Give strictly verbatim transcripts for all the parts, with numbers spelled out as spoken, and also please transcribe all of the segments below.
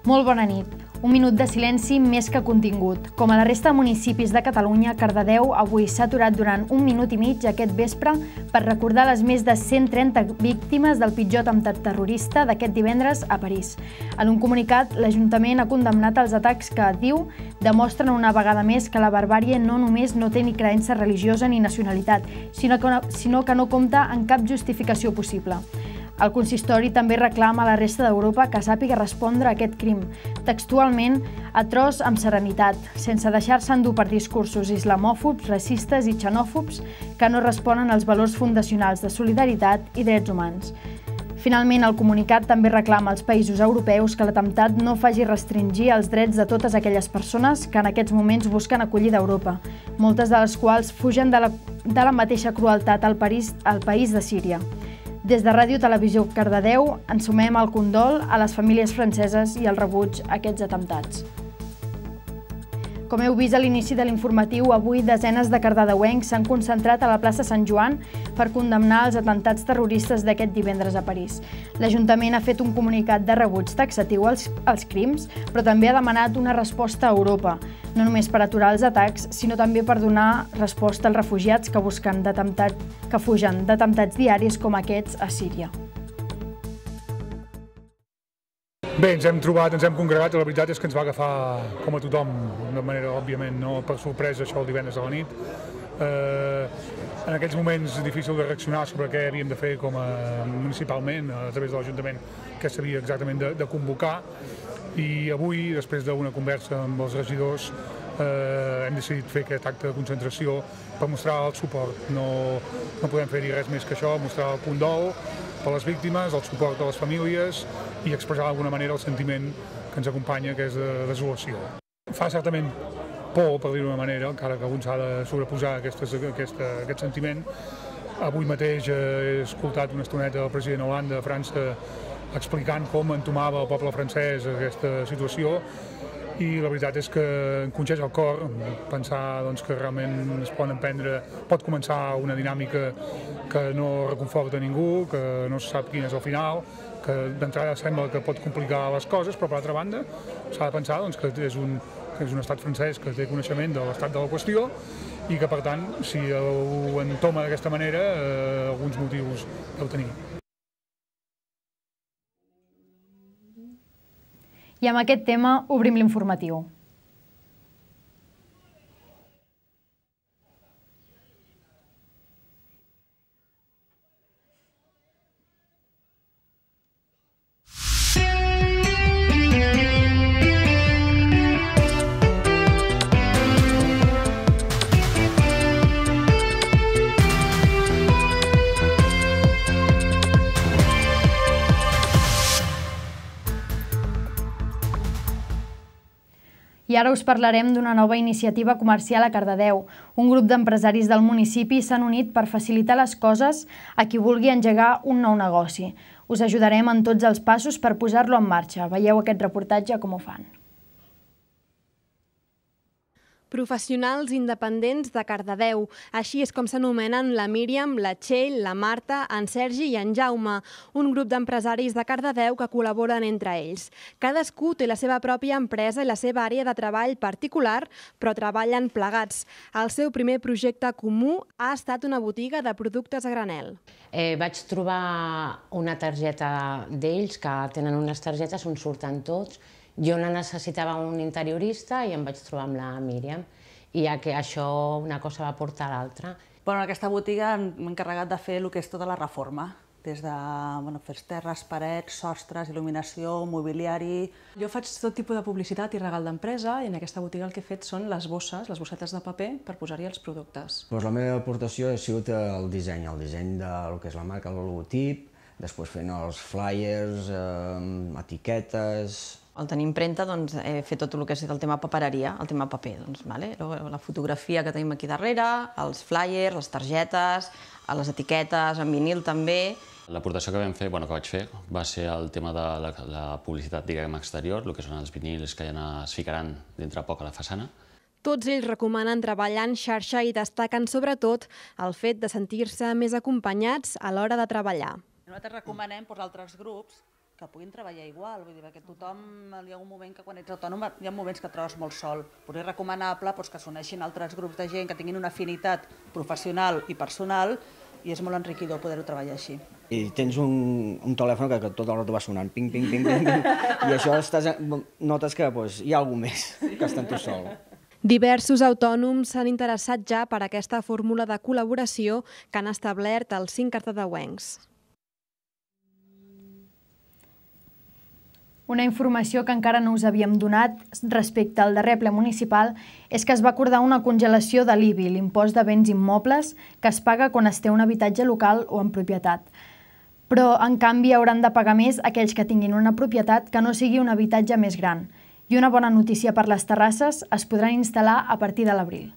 Molt bona nit. Un minut de silenci més que contingut. Com a la resta de municipis de Catalunya, Cardedeu avui s'ha aturat durant un minut i mig aquest vespre per recordar les més de cent trenta víctimes del pitjor atemptat terrorista d'aquest divendres a París. En un comunicat, l'Ajuntament ha condemnat els atacs que, diu, demostren una vegada més que la barbàrie no només no té ni creença religiosa ni nacionalitat, sinó que no, sinó que no compta amb cap justificació possible. El consistori també reclama a la resta d'Europa que sàpiga respondre a aquest crim, textualment, atroç amb serenitat, sense deixar-se endur per discursos islamòfobs, racistes i xenòfobs que no responen als valors fundacionals de solidaritat i drets humans. Finalment, el comunicat també reclama als països europeus que l'atemptat no faci restringir els drets de totes aquelles persones que en aquests moments busquen acollida a Europa, moltes de les quals fugen de la, de la mateixa crueltat al país, al país de Síria. Des de Ràdio Televisió Cardedeu ens sumem al condol a les famílies franceses i el rebuig a aquests atemptats. Com heu vist a l'inici de l'informatiu, avui desenes de cardedeuencs s'han concentrat a la plaça Sant Joan per condemnar els atemptats terroristes d'aquest divendres a París. L'Ajuntament ha fet un comunicat de rebuig taxatiu als, als crims, però també ha demanat una resposta a Europa, no només per aturar els atacs, sinó també per donar resposta als refugiats que busquen d'atemptat, que fugen d'atemptats diaris com aquests a Síria. Bé, ens hem trobat, ens hem congregat, i la veritat és que ens va agafar, com a tothom, de manera, òbviament, no per sorpresa, això el divendres a la nit. Eh, en aquells moments difícil de reaccionar sobre què havíem de fer com a municipalment, a través de l'Ajuntament, que s'havia exactament de, de convocar. I avui, després d'una conversa amb els regidors, eh, hem decidit fer aquest acte de concentració per mostrar el suport. No, no podem fer-hi res més que això, mostrar el condol per les víctimes, el suport a les famílies i expressar d'alguna manera el sentiment que ens acompanya, que és de desolació. Fa certament por, per dir-ho d'una manera, encara que algú s'ha de sobreposar aquestes, aquesta, aquest sentiment. Avui mateix he escoltat una estoneta del president Hollande de França explicant com entomava el poble francès aquesta situació, i la veritat és que em conxeix el cor pensar doncs, que realment es poden prendre, pot començar una dinàmica que no reconforta ningú, que no se sap quin és el final, que d'entrada sembla que pot complicar les coses, però per altra banda s'ha de pensar doncs, que és un, que és un estat francès que té coneixement de l'estat de la qüestió i que per tant, si ho entoma d'aquesta manera, eh, alguns motius deu tenir. I amb aquest tema obrim l'informatiu. I ara us parlarem d'una nova iniciativa comercial a Cardedeu. Un grup d'empresaris del municipi s'han unit per facilitar les coses a qui vulgui engegar un nou negoci. Us ajudarem en tots els passos per posar-lo en marxa. Veieu aquest reportatge com ho fan. Professionals independents de Cardedeu. Així és com s'anomenen la Míriam, la Txell, la Marta, en Sergi i en Jaume, un grup d'empresaris de Cardedeu que col·laboren entre ells. Cadascú té la seva pròpia empresa i la seva àrea de treball particular, però treballen plegats. El seu primer projecte comú ha estat una botiga de productes a granel. Eh, vaig trobar una targeta d'ells, que tenen unes targetes on surten tots. Jo no necessitava un interiorista i em vaig trobar amb la Míriam. I ja que això, una cosa va portar a l'altra. En aquesta botiga m'he encarregat de fer el que és tota la reforma, des de fer terres, parets, sostres, il·luminació, mobiliari. Jo faig tot tipus de publicitat i regal d'empresa i en aquesta botiga el que he fet són les bosses, les bossetes de paper per posar-hi els productes. La meva aportació ha sigut el disseny, el disseny del que és la marca, el logotip, després fent els flyers, etiquetes. Al tenir impremta he fet tot el que és el tema papereria, el tema paper. La fotografia que tenim aquí darrere, els flyers, les targetes, les etiquetes, en vinil també. L'aportació que vam fer, bueno, que vaig fer, va ser el tema de la, la publicitat, diguem, exterior, el que són els vinils que ja es ficaran dintre poc a la façana. Tots ells recomanen treballar en xarxa i destaquen sobretot el fet de sentir-se més acompanyats a l'hora de treballar. Nosaltres recomanem als altres grups que puguin treballar igual, vull dir, que tothom, hi ha un moment que quan ets autònom hi ha moments que et trobes molt sol. Potser és recomanable que s'uneixin altres grups de gent que tinguin una afinitat professional i personal i és molt enriquidor poder-ho treballar així. I tens un, un telèfon que, que tot el rato va sonant, ping, ping, ping, ping, ping, i això estàs, notes que pues, hi ha algú més que està en tu sol. Diversos autònoms s'han interessat ja per aquesta fórmula de col·laboració que han establert els cinc cardedeuencs. Una informació que encara no us havíem donat respecte al darrer ple municipal és que es va acordar una congelació de l'I B I, l'impost de béns immobles, que es paga quan es té un habitatge local o en propietat. Però, en canvi, hauran de pagar més aquells que tinguin una propietat que no sigui un habitatge més gran. I una bona notícia per les terrasses, es podran instal·lar a partir de l'abril.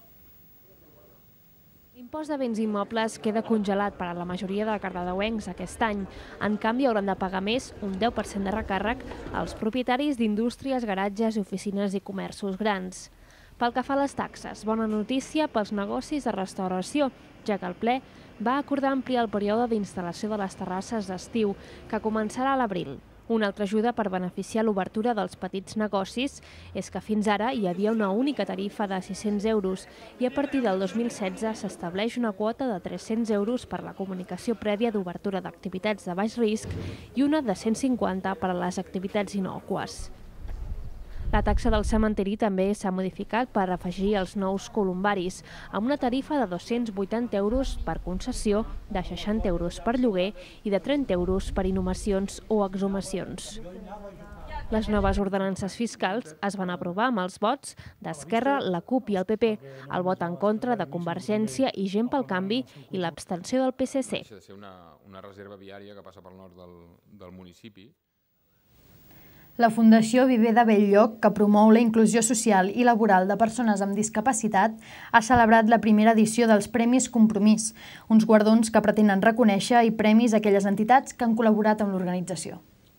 L'impost de béns immobles queda congelat per a la majoria de cardedeuencs aquest any. En canvi, hauran de pagar més, un deu per cent de recàrrec, als propietaris d'indústries, garatges, oficines i comerços grans. Pel que fa a les taxes, bona notícia pels negocis de restauració, ja que el ple va acordar ampliar el període d'instal·lació de les terrasses d'estiu, que començarà a l'abril. Una altra ajuda per beneficiar l'obertura dels petits negocis és que fins ara hi havia una única tarifa de sis-cents euros i a partir del dos mil setze s'estableix una quota de tres-cents euros per la comunicació prèvia d'obertura d'activitats de baix risc i una de cent cinquanta per a les activitats innòcues. La taxa del cementiri també s'ha modificat per afegir els nous columbaris, amb una tarifa de dos-cents vuitanta euros per concessió, de seixanta euros per lloguer i de trenta euros per inhumacions o exhumacions. Les noves ordenances fiscals es van aprovar amb els vots d'Esquerra, la CUP i el P P, el vot en contra de Convergència i Gent pel Canvi i l'abstenció del P S C. Deixa de ser una reserva viària que passa pel nord del municipi. La Fundació Viver de Bell-lloc, que promou la inclusió social i laboral de persones amb discapacitat, ha celebrat la primera edició dels Premis Compromís, uns guardons que pretenen reconèixer i premis a aquelles entitats que han col·laborat amb l'organització.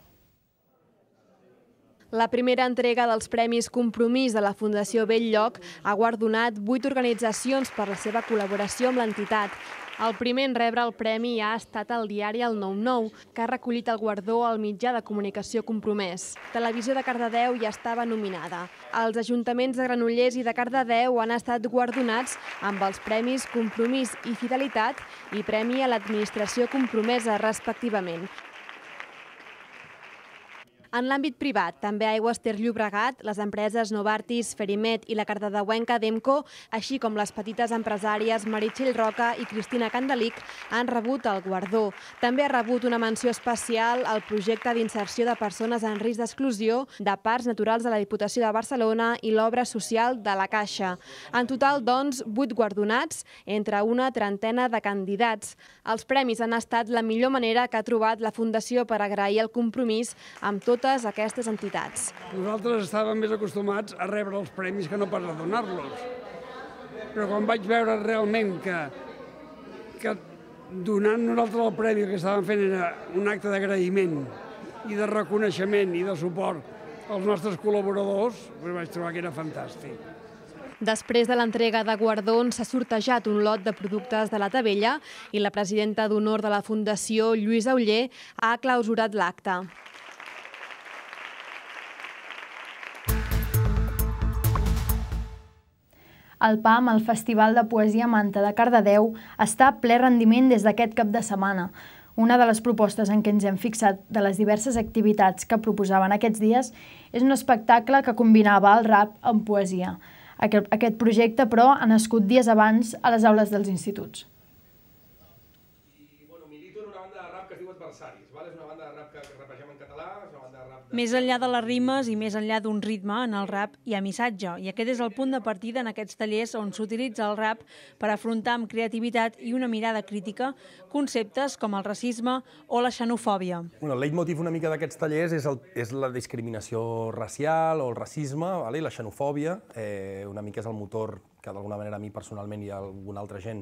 La primera entrega dels Premis Compromís de la Fundació Bell-lloc ha guardonat vuit organitzacions per la seva col·laboració amb l'entitat. El primer en rebre el premi ha estat el diari El nou nou, que ha recollit el guardó al mitjà de comunicació compromès. Televisió de Cardedeu ja estava nominada. Els ajuntaments de Granollers i de Cardedeu han estat guardonats amb els premis Compromís i Fidelitat i Premi a l'Administració Compromesa, respectivament. En l'àmbit privat, també a Aigües Ter Llobregat, les empreses Novartis, Ferimet i la cardedeuenca Demco, així com les petites empresàries Meritxell Roca i Cristina Candelic, han rebut el guardó. També ha rebut una menció especial al projecte d'inserció de persones en risc d'exclusió de Parcs Naturals de la Diputació de Barcelona i l'obra social de la Caixa. En total, doncs, vuit guardonats entre una trentena de candidats. Els premis han estat la millor manera que ha trobat la Fundació per agrair el compromís amb totes aquestes entitats. Nosaltres estàvem més acostumats a rebre els premis que no pas a donar-los. Però quan vaig veure realment que, que donant nosaltres el premi que estàvem fent era un acte d'agraïment i de reconeixement i de suport als nostres col·laboradors, doncs vaig trobar que era fantàstic. Després de l'entrega de guardons s'ha sortejat un lot de productes de la Tavella i la presidenta d'honor de la Fundació, Lluïsa Oller, ha clausurat l'acte. El P A M, el Festival de Poesia Manta de Cardedeu, està a ple rendiment des d'aquest cap de setmana. Una de les propostes en què ens hem fixat de les diverses activitats que proposaven aquests dies és un espectacle que combinava el rap amb poesia. Aquest projecte, però, ha nascut dies abans a les aules dels instituts. Milito en una banda de rap que es diu Adversaris. És una banda de rap que rapegem en català, és una banda de rap... Més enllà de les rimes i més enllà d'un ritme, en el rap hi ha missatge. I aquest és el punt de partida en aquests tallers on s'utilitza el rap per afrontar amb creativitat i una mirada crítica conceptes com el racisme o la xenofòbia. El leitmotiv una mica d'aquests tallers és la discriminació racial o el racisme i la xenofòbia. Una mica és el motor que d'alguna manera a mi personalment i a alguna altra gent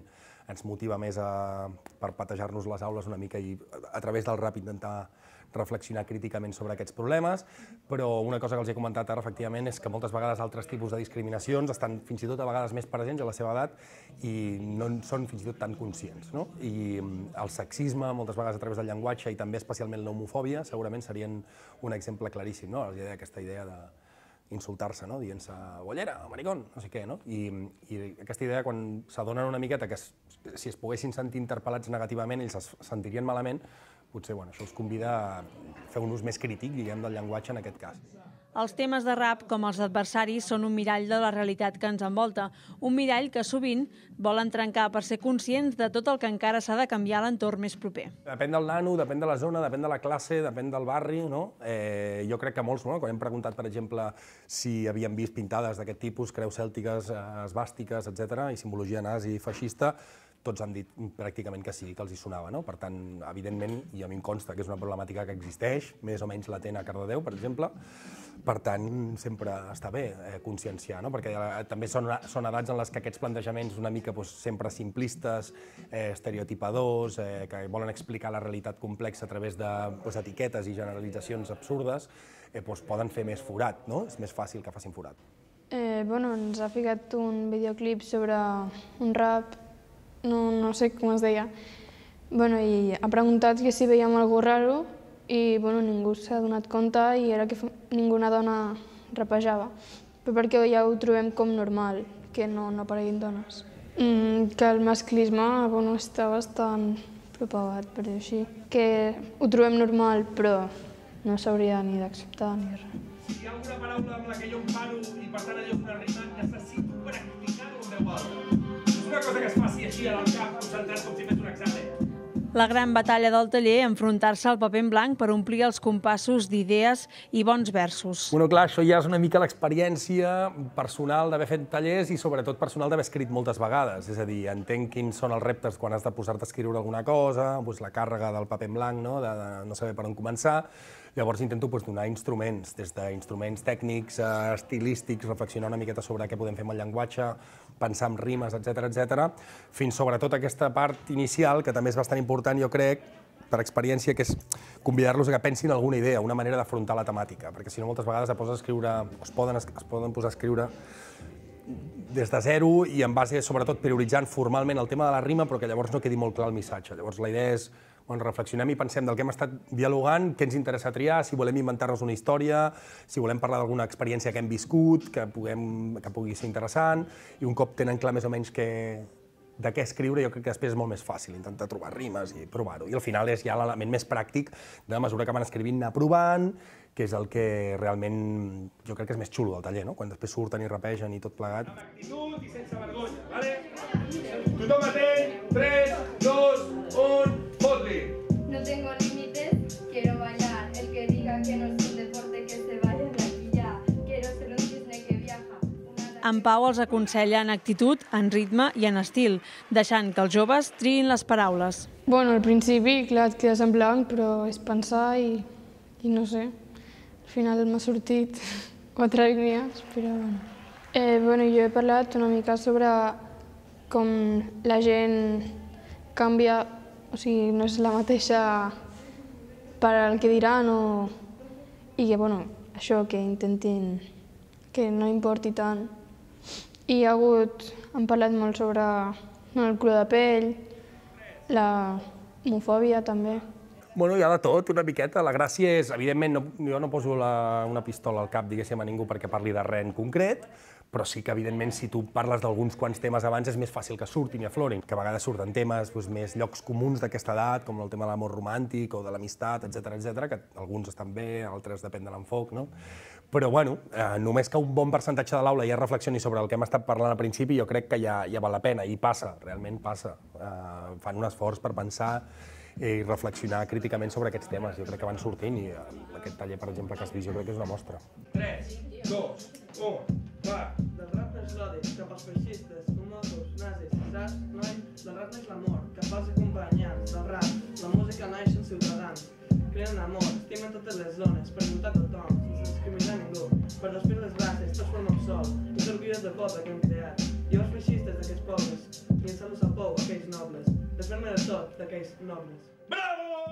ens motiva més a, per patejar-nos les aules una mica i a través del rap intentar reflexionar críticament sobre aquests problemes, però una cosa que els he comentat ara, efectivament, és que moltes vegades altres tipus de discriminacions estan fins i tot a vegades més presents a la seva edat i no en són fins i tot tan conscients, no? I el sexisme, moltes vegades a través del llenguatge, i també especialment l'homofòbia, segurament serien un exemple claríssim, no? Aquesta idea d'insultar-se, no? Dient-se bollera, maricón, no sé què, no? I, i aquesta idea, quan s'adonen una miqueta que si es poguessin sentir interpel·lats negativament, ells es sentirien malament, potser bueno, això us convida a fer un ús més crític, diguem, del llenguatge en aquest cas. Els temes de rap, com els adversaris, són un mirall de la realitat que ens envolta. Un mirall que sovint volen trencar per ser conscients de tot el que encara s'ha de canviar a l'entorn més proper. Depèn del nano, depèn de la zona, depèn de la classe, depèn del barri, no? Eh, jo crec que molts, no? Quan hem preguntat, per exemple, si havien vist pintades d'aquest tipus, creus cèltiques, esbàstiques, etcètera, i simbologia nazi i feixista, tots han dit pràcticament que sí, que els hi sonava, no? Per tant, evidentment, i a mi em consta que és una problemàtica que existeix, més o menys latent a Cardedeu, per exemple, per tant, sempre està bé eh, conscienciar, no? Perquè eh, també són, són edats en les que aquests plantejaments una mica doncs, sempre simplistes, eh, estereotipadors, eh, que volen explicar la realitat complexa a través de doncs, etiquetes i generalitzacions absurdes, eh, doncs, poden fer més forat, no? És més fàcil que facin forat. Eh, bueno, ens ha ficat un videoclip sobre un rap, no, no sé com es deia, bueno, i ha preguntat que si veiem algú raro i bueno, ningú s'ha donat compte i era que ninguna dona rapejava, però perquè ja ho trobem com normal, que no, no apareguin dones. Mm, que el masclisme bueno, està bastant propagat, per dir-ho així, que ho trobem normal però no s'hauria ni d'acceptar ni res. Si hi ha alguna paraula amb la que jo em paro i per tant allò és una rima, necessito practicar-ho en veu alta. És una cosa que es faci així al cap, concentrat com si fes un examen. La gran batalla del taller, enfrontar-se al paper en blanc per omplir els compassos d'idees i bons versos. Bueno, clar, això ja és una mica l'experiència personal d'haver fet tallers i sobretot personal d'haver escrit moltes vegades. És a dir, entenc quins són els reptes quan has de posar-te a escriure alguna cosa, doncs la càrrega del paper en blanc, no? de, de no saber per on començar. Llavors intento doncs, donar instruments, des d'instruments tècnics, eh, estilístics, reflexionar una miqueta sobre què podem fer amb el llenguatge, pensar en rimes, etcètera, etcètera, fins sobretot aquesta part inicial, que també és bastant important, jo crec, per experiència, que és convidar-los a que pensin alguna idea, una manera d'afrontar la temàtica, perquè si no moltes vegades es posen a escriure, es poden, es poden posar a escriure des de zero i en base, sobretot, prioritzant formalment el tema de la rima, però que llavors no quedi molt clar el missatge. Llavors la idea és Bueno, reflexionem i pensem del que hem estat dialogant, què ens interessa triar, si volem inventar-nos una història, si volem parlar d'alguna experiència que hem viscut, que, puguem, que pugui ser interessant, i un cop tenen clar més o menys que, de què escriure, jo crec que després és molt més fàcil intentar trobar rimes i provar-ho. I al final és ja l'element més pràctic de mesura que van escrivint, anar provant, que és el que realment jo crec que és més xulo del taller, no? Quan després surten i rapegen i tot plegat. Amb actitud i sense vergonya, vale? Tothom atent, tres, dos, un... No tengo límites, quiero bailar. El que diga que no es un deporte, que se vaya de aquí ya. Quiero ser un cisne que viaja. En Pau els aconsella en actitud, en ritme i en estil, deixant que els joves triïn les paraules. Bueno, al principi, clar, et quedes en blanc, però és pensar i, i no sé. Al final m'ha sortit quatre línies, però bueno. Eh, bueno, jo he parlat una mica sobre com la gent canvia. O sigui, no és la mateixa per al que diran o... i que, bueno, això, que intentin que no importi tant. I hi ha hagut... han parlat molt sobre el color de pell, la homofòbia també. Bueno, hi ha de tot, una miqueta. La gràcia és, evidentment, no, jo no poso la, una pistola al cap, diguéssim, a ningú perquè parli de res en concret, però sí que, evidentment, si tu parles d'alguns quants temes abans, és més fàcil que surtin i aflorin, que a vegades surten temes doncs, més llocs comuns d'aquesta edat, com el tema de l'amor romàntic o de l'amistat, etcètera, etcètera, que alguns estan bé, altres depèn de l'enfoc, no? Però, bueno, eh, només que un bon percentatge de l'aula ja reflexioni sobre el que hem estat parlant al principi, jo crec que ja, ja val la pena, i passa, realment passa. Eh, fan un esforç per pensar i reflexionar críticament sobre aquests temes. Jo crec que van sortint i aquest taller, per exemple, que has vist, jo crec que és una mostra. tres, dos, un, va! Del rap no és l'odi, cap als feixistes, homòfobs, nazis, saps, noi? Del rap no és l'amor, cap als acompanyants. Del rap, la música naix en ciutadans. Creen amor, estimen totes les zones, per lluitar tothom, sense discriminar ningú. per després les races, tots formem sol, les orguilles del poble que hem creat. I els feixistes d'aquests pobles, llençant-los al pou aquells nobles, desfer-me de tot d'aquells nobles. Bravo!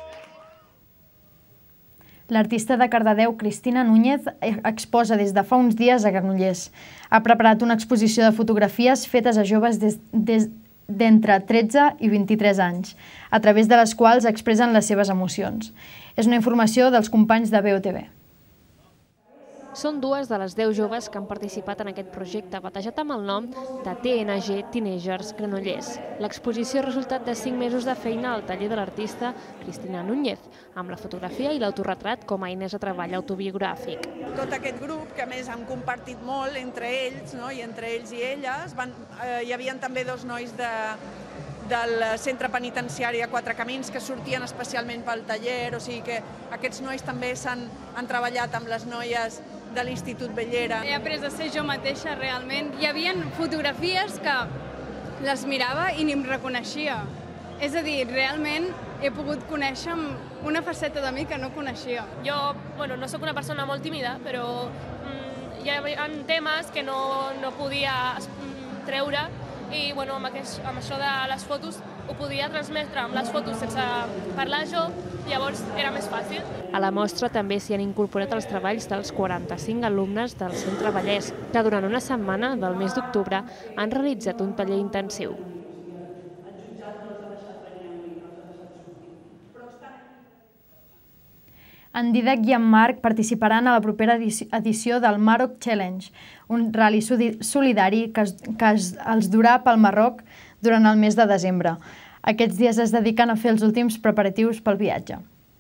L'artista de Cardedeu, Cristina Núñez, exposa des de fa uns dies a Granollers. Ha preparat una exposició de fotografies fetes a joves des, des, d'entre tretze i vint-i-tres anys, a través de les quals expressen les seves emocions. És una informació dels companys de B O T V. Són dues de les deu joves que han participat en aquest projecte, batejat amb el nom de T N G Teenagers Granollers. L'exposició és resultat de cinc mesos de feina al taller de l'artista Cristina Núñez, amb la fotografia i l'autorretrat com a eines de treball autobiogràfic. Tot aquest grup, que a més han compartit molt entre ells, no? I entre ells i elles, van, eh, hi havia també dos nois de, del centre penitenciari a Quatre Camins que sortien especialment pel taller, o sigui que aquests nois també s'han han treballat amb les noies de l'Institut Bellera. He après a ser jo mateixa realment. Hi havia fotografies que les mirava i ni em reconeixia. És a dir, realment he pogut conèixer una faceta de mi que no coneixia. Jo, bueno, no sóc una persona molt tímida, però mm, hi ha temes que no, no podia mm, treure i bueno, amb, aquest, amb això de les fotos ho podia transmetre amb les fotos sense parlar jo, llavors era més fàcil. A la mostra també s'hi han incorporat els treballs dels quaranta-cinc alumnes del Centre Vallès, que durant una setmana del mes d'octubre han realitzat un taller intensiu. En Dídac i en Marc participaran a la propera edició del Maroc Challenge, un rally solidari que, es, que es, els durà pel Marroc durant el mes de desembre. Aquests dies es dediquen a fer els últims preparatius pel viatge.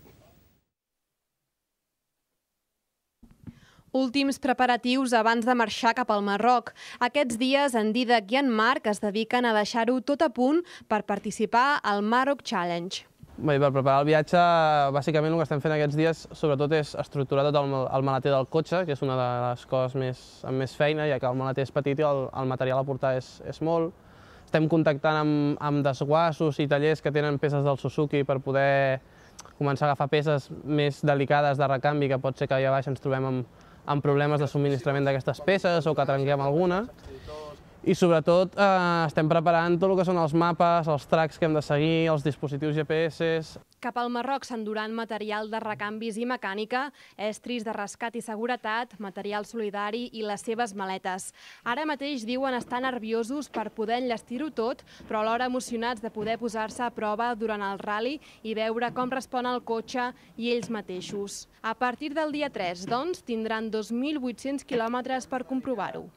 Últims preparatius abans de marxar cap al Marroc. Aquests dies en Dídac i en Marc es dediquen a deixar-ho tot a punt per participar al Maroc Challenge. Bé, per preparar el viatge, bàsicament el que estem fent aquests dies sobretot és estructurar tot el, el maleter del cotxe, que és una de les coses més, amb més feina, ja que el maleter és petit i el, el material a portar és, és molt. Estem contactant amb, amb desguassos i tallers que tenen peces del Suzuki per poder començar a agafar peces més delicades de recanvi, que pot ser que allà baix ens trobem amb, amb problemes de subministrament d'aquestes peces o que trenquem alguna. I sobretot eh, estem preparant tot el que són els mapes, els tracks que hem de seguir, els dispositius G P S. Cap al Marroc s'enduran material de recanvis i mecànica, estris de rescat i seguretat, material solidari i les seves maletes. Ara mateix diuen estar nerviosos per poder enllestir-ho tot, però alhora emocionats de poder posar-se a prova durant el rally i veure com respon el cotxe i ells mateixos. A partir del dia tres, doncs, tindran dos mil vuit-cents quilòmetres per comprovar-ho.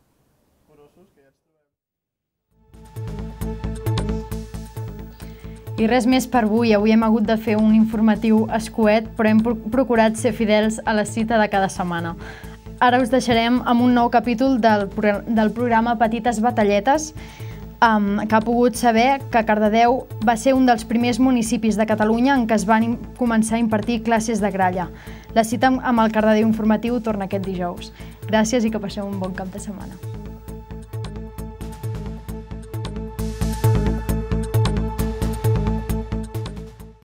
I res més per avui. Avui hem hagut de fer un informatiu escuet, però hem procurat ser fidels a la cita de cada setmana. Ara us deixarem amb un nou capítol del, del programa Petites Batalletes, um, que ha pogut saber que Cardedeu va ser un dels primers municipis de Catalunya en què es van començar a impartir classes de gralla. La cita amb el Cardedeu Informatiu torna aquest dijous. Gràcies i que passeu un bon cap de setmana.